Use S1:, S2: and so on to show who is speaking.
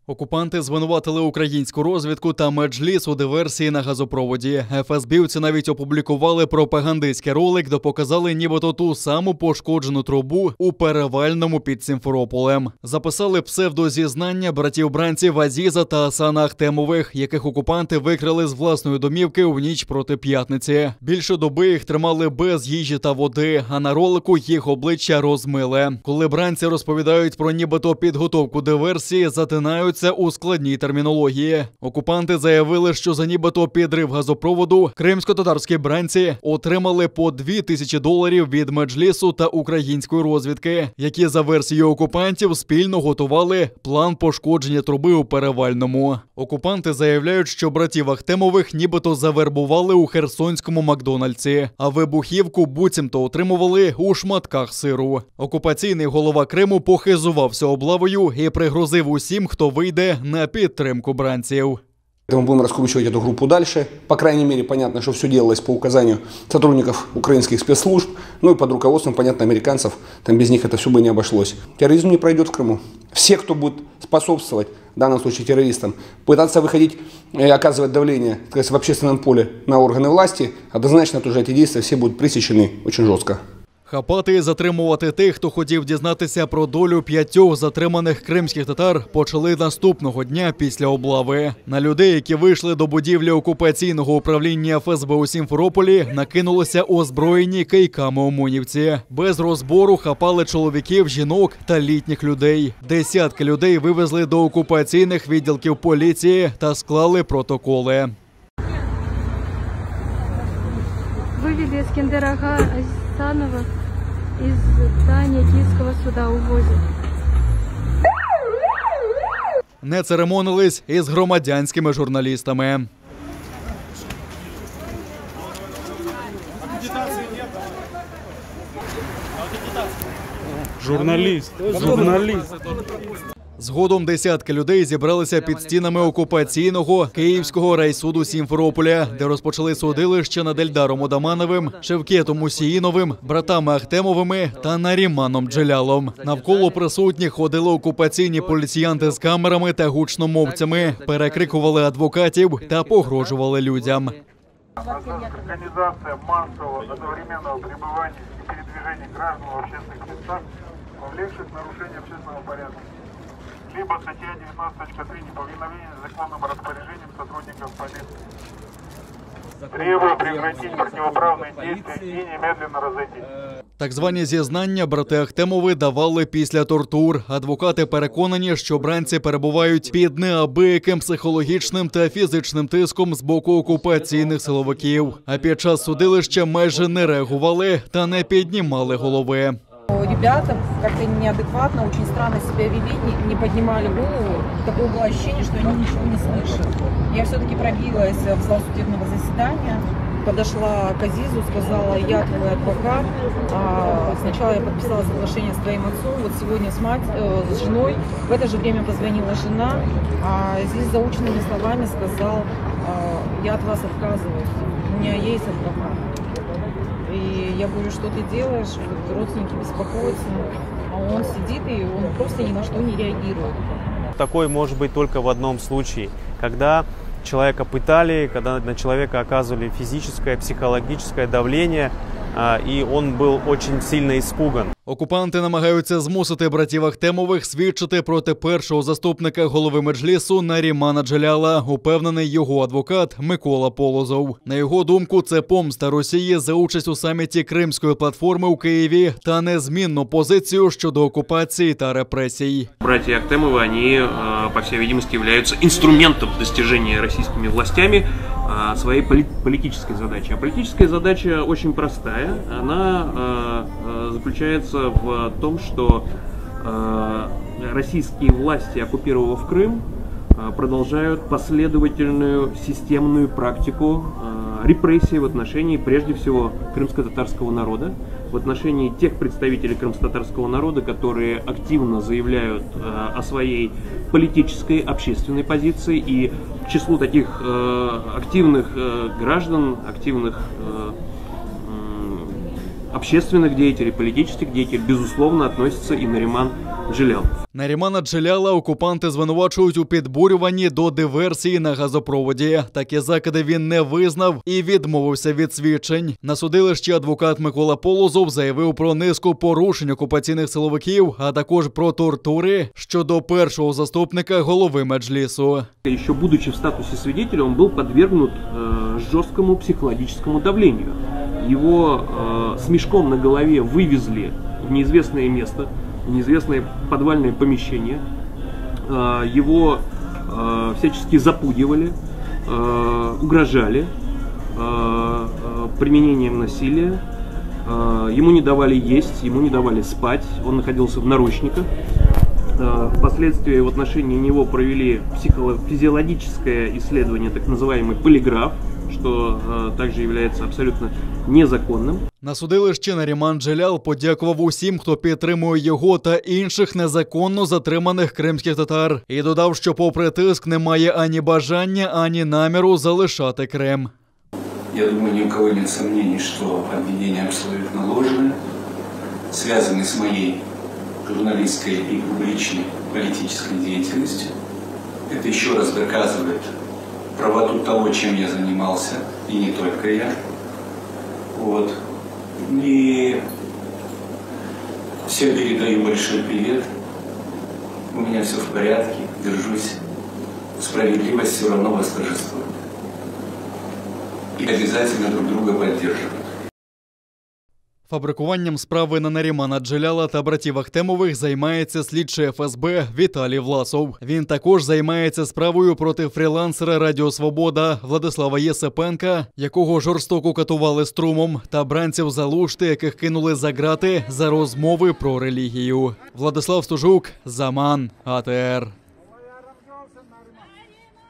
S1: Окупанти звинуватили українську розвідку та Меджліс у диверсії на газопроводі. ФСБівці навіть опублікували пропагандистський ролик, де показали нібито ту саму пошкоджену трубу у Перевальному під Сімферополем. Записали псевдозізнання братів-бранців Азіза та Асана Ахтемових, яких окупанти викрали з власної домівки у ніч проти п'ятниці. Більше доби їх тримали без їжі та води, а на ролику їх обличчя розмили. Коли бранці розповідають про нібито підготовку диверсії, затинають у складній термінології. Окупанти заявили, що за нібито підрив газопроводу кримсько-татарські бранці отримали по $2000 від Меджлісу та української розвідки, які за версією окупантів спільно готували план пошкодження труби у Перевальному. Окупанти заявляють, що братів Ахтемових нібито завербували у херсонському Макдональдсі, а вибухівку буцімто отримували у шматках сиру. Окупаційний голова Криму похизувався облавою і пригрозив усім, хто вийде на підтримку бранців.
S2: Мы будем раскручивать эту группу дальше. По крайней мере, понятно, что все делалось по указанию сотрудников украинских спецслужб, ну и под руководством, понятно, американцев. Там без них это все бы не обошлось. Терроризм не пройдет в Крыму. Все, кто будет способствовать, в данном случае террористам, пытаться выходить и оказывать давление, так сказать, в общественном поле на органы власти, однозначно тоже эти действия все будут пресечены очень жестко.
S1: Хапати і затримувати тих, хто хотів дізнатися про долю 5 затриманих кримських татар, почали наступного дня після облави. На людей, які вийшли до будівлі окупаційного управління ФСБ у Сімферополі, накинулися озброєні кийками ОМОНівці. Без розбору хапали чоловіків, жінок та літніх людей. Десятки людей вивезли до окупаційних відділків поліції та склали протоколи.
S3: Вывели Эскендера Асанова из здания Киевского суда, увозят.
S1: Не церемонились із громадянськими журналістами.
S4: Журналіст.
S1: Згодом десятки людей зібралися під стінами окупаційного Київського райсуду Сімферополя, де розпочали судилище над Ельдаром Одамановим, Шевкетом Мусіїновим, братами Ахтемовими та Наріманом Джелялом. Навколо присутніх ходили окупаційні поліціянти з камерами та гучномовцями, перекрикували адвокатів та погрожували людям.
S5: Организация массового одновременного пребывания и передвижения граждан в общественных местах, повлекших нарушение общественного порядка. Либо статья 19.3 неповиновение законным распоряжением сотрудников полиции. Требую прекратить противоправные действия и немедленно разойтись.
S1: Так звані зізнання брати Ахтемови давали після тортур. Адвокати переконані, що бранці перебувають під неабияким психологічним та фізичним тиском з боку окупаційних силовиків. А під час судилища майже не реагували та не піднімали голови.
S6: Ребята как-то неадекватно, очень странно себя вели, не поднимали голову. Такое было ощущение, что они ничего не слышат. Я все-таки пробилась в зал судебного заседания, подошла к Азизу, сказала: я твой адвокат. Сначала я подписала соглашение с твоим отцом, вот сегодня с женой. В это же время позвонила жена, а Азиз заученными словами сказал: я от вас отказываюсь, у меня есть адвокат. И я говорю: что ты делаешь? Родственники беспокоятся. А он сидит и он просто ни на что не реагирует.
S4: Такой может быть только в одном случае, когда человека пытали, когда на человека оказывали физическое, психологическое давление, и он был очень сильно испуган.
S1: Окупанти намагаються змусити братів Ахтемових свідчити проти першого заступника голови Меджлісу Нарімана Джеляла, упевнений його адвокат Микола Полозов. На його думку, це помста Росії за участь у саміті Кримської платформи у Києві та незмінну позицію щодо окупації та репресій.
S7: Братья Ахтемовы, они, по всей видимости, являются инструментом достижения российскими властями своей политической задачи. А политическая задача очень простая. Она заключается в том, что российские власти, оккупировав Крым, продолжают последовательную системную практику репрессий в отношении, прежде всего, крымско-татарского народа, в отношении тех представителей крымско-татарского народа, которые активно заявляют о своей политической, общественной позиции, и к числу таких активных граждан, активных общественных деятелей, политических деятелей, безусловно, относится и Нариман Джелялов.
S1: Нарімана Джеляла окупанти звинувачують у підбурюванні до диверсії на газопроводі. Такі закиди він не визнав і відмовився від свідчень. На судилищі адвокат Микола Полозов заявив про низку порушень окупаційних силовиків, а також про тортури щодо першого заступника голови Меджлісу.
S7: Еще будучи в статусе свидетеля, он был подвергнут жесткому психологическому давлению. Его с мешком на голове вывезли в неизвестное место, в неизвестное подвальное помещение. Его всячески запугивали, угрожали применением насилия. Ему не давали есть, ему не давали спать, он находился в наручниках. Впоследствии в отношении него провели психофизиологическое исследование, так называемый полиграф, что также является абсолютно незаконным.
S1: На судилищі Наріман Джелял подякував усім, хто підтримує його та інших незаконно затриманих кримських татар. І додав, що попри тиск немає ані бажання, ані наміру залишати Крим.
S8: Я думаю, ни у кого нет сомнений, что обвинения абсолютно ложные, связаны с моей журналистской и публичной политической деятельностью. Это еще раз доказывает правоту того, чем я занимался, и не только я. Вот. И всем передаю большой привет. У меня все в порядке, держусь. Справедливость все равно восторжествует. И обязательно друг друга поддерживают.
S1: Фабрикуванням справи на Нарімана Джеляла та братів Ахтемових займається слідчий ФСБ Віталій Власов. Він також займається справою проти фрілансера Радіо Свобода Владислава Єсипенка, якого жорстоко катували струмом, та бранців Залушти, яких кинули за ґрати за розмови про релігію. Владислав Стужук, Заман, АТР.